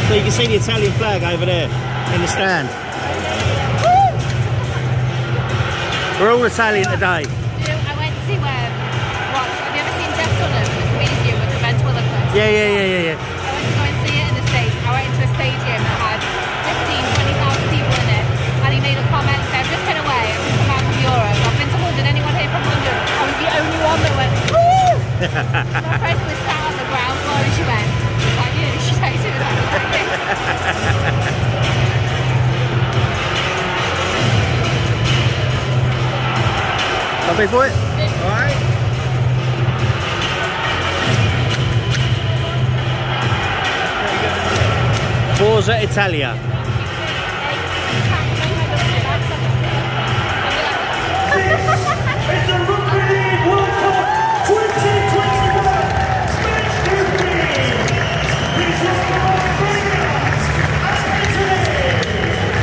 So you can see the Italian flag over there in the stand. We're all Italian today. I went to have you ever seen Jeff Dunham, the comedian with the ventriloquist? Yeah. I went to go and see it in the States. I went into a stadium that had 15,000, 20,000 people in it, and he made a comment saying, I've just been away, I've just come out from Europe, I've been to London, anyone here from London? I was the only one that went, woo! My friend was sat on the ground floor and she went, it's like you, she takes it as I was like you. Lovely boy. Alright. Forza Italia. It's the Rugby League World Cup 2021 Spanish Group B. Please welcome Australia and Italy.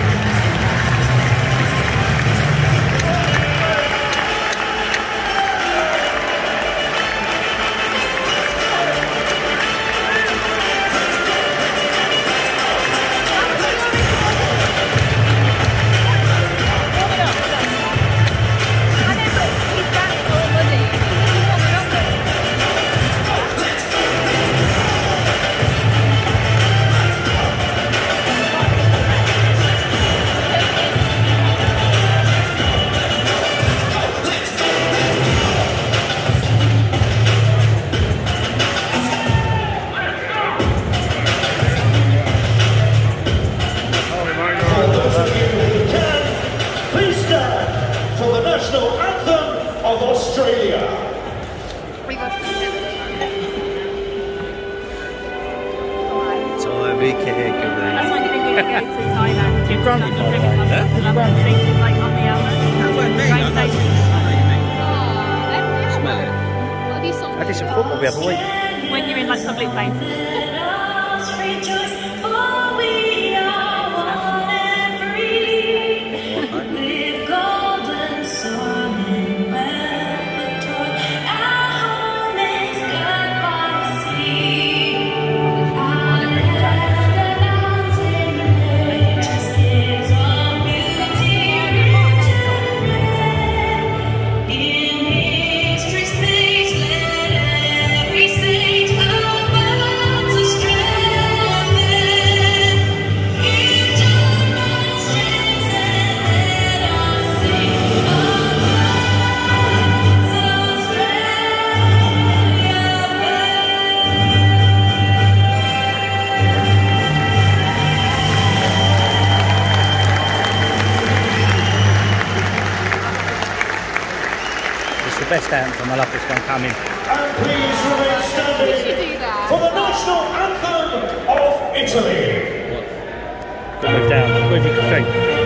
Please stand for the national anthem of Australia. Tommy Kick. That's why you think we could go to Thailand. You granted my phone, huh? Like on the island. That weren't me. I know what you mean. Smell it. What have you saw? I did some football the other week. When you're in like public places. The best anthem. I love this one coming. And please remain standing for the national anthem of Italy. Move down. Move your feet.